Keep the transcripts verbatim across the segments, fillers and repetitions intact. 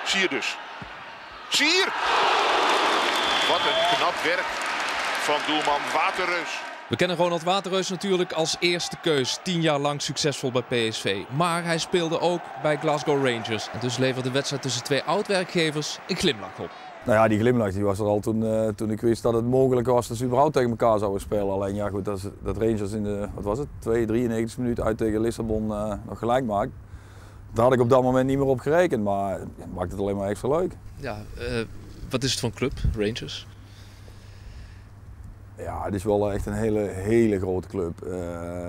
Sier dus. Sier! Wat een knap werk van doelman Waterreus. We kennen Ronald Waterreus natuurlijk als eerste keus. Tien jaar lang succesvol bij P S V. Maar hij speelde ook bij Glasgow Rangers. En dus leverde de wedstrijd tussen twee oud-werkgevers een glimlach op. Nou ja, die glimlach die was er al toen, uh, toen ik wist dat het mogelijk was dat ze überhaupt tegen elkaar zouden spelen. Alleen ja goed, dat, dat Rangers in de, wat was het, twee, drieënnegentig minuten uit tegen Lissabon uh, nog gelijk maakt. Daar had ik op dat moment niet meer op gerekend, maar het maakt het alleen maar extra leuk. Ja, uh, wat is het voor een club, Rangers? Ja, het is wel echt een hele, hele grote club. Uh,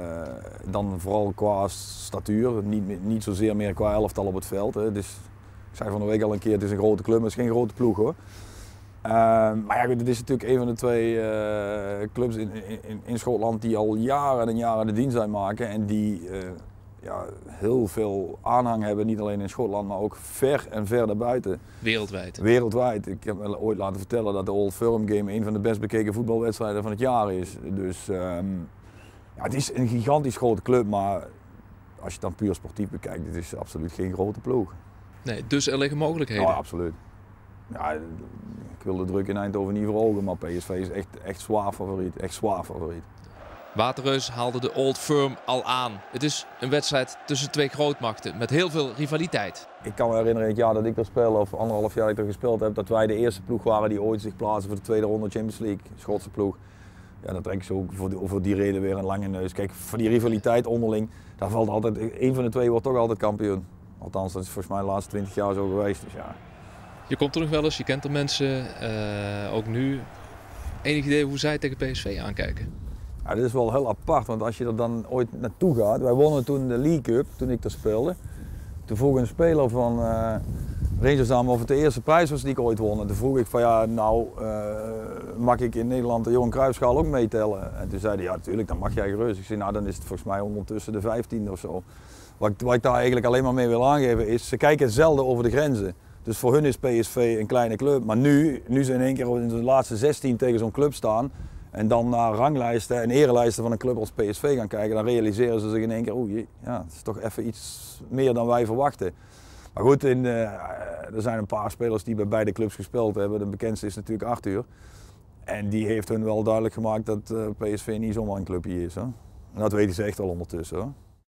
dan vooral qua statuur, niet, niet zozeer meer qua elftal op het veld. Hè. Dus, ik zei van de week al een keer, het is een grote club, maar het is geen grote ploeg hoor. Uh, maar ja, goed, het is natuurlijk een van de twee uh, clubs in, in, in Schotland die al jaren en jaren de dienst uitmaken en die uh, ja, heel veel aanhang hebben, niet alleen in Schotland, maar ook ver en ver daarbuiten. Wereldwijd. Wereldwijd. Ik heb me ooit laten vertellen dat de Old Firm Game een van de best bekeken voetbalwedstrijden van het jaar is. Dus um, ja, het is een gigantisch grote club, maar als je het dan puur sportief bekijkt, het is absoluut geen grote ploeg. Nee, dus er liggen mogelijkheden. Oh, absoluut. Ja, ik wil de druk in Eindhoven niet verhogen, maar P S V is echt, echt zwaar favoriet. Echt zwaar favoriet. Waterreus haalde de Old Firm al aan. Het is een wedstrijd tussen twee grootmachten met heel veel rivaliteit. Ik kan me herinneren het jaar dat ik er speelde, of anderhalf jaar dat ik er gespeeld heb, dat wij de eerste ploeg waren die ooit zich plaatsen voor de tweede ronde Champions League, Schotse ploeg. Ja, dan trek ik ze ook voor die, voor die reden weer een lange neus. Kijk, voor die rivaliteit onderling, daar valt altijd, één van de twee wordt toch altijd kampioen. Althans, dat is volgens mij de laatste twintig jaar zo geweest. Dus ja. Je komt er nog wel eens, je kent de mensen, uh, ook nu. Enig idee hoe zij tegen P S V aankijken? Ja, dit is wel heel apart, want als je er dan ooit naartoe gaat. Wij wonnen toen de League Cup, toen ik er speelde. Toen vroeg een speler van uh, Rangers aan me of het de eerste prijs was die ik ooit won. En toen vroeg ik van ja, nou uh, mag ik in Nederland de Johan Cruijffschaal ook meetellen? En toen zei hij ja, natuurlijk, dan mag jij gerust. Ik zei nou, dan is het volgens mij ondertussen de vijftiende of zo. Wat ik, wat ik daar eigenlijk alleen maar mee wil aangeven is, ze kijken zelden over de grenzen. Dus voor hun is P S V een kleine club. Maar nu, nu ze in één keer in de laatste zestien tegen zo'n club staan en dan naar ranglijsten en erelijsten van een club als P S V gaan kijken, dan realiseren ze zich in één keer, oeh, ja, het is toch even iets meer dan wij verwachten. Maar goed, in, uh, er zijn een paar spelers die bij beide clubs gespeeld hebben. De bekendste is natuurlijk Arthur. En die heeft hun wel duidelijk gemaakt dat uh, P S V niet zomaar een clubje is. Hoor. En dat weten ze echt al ondertussen. Hoor.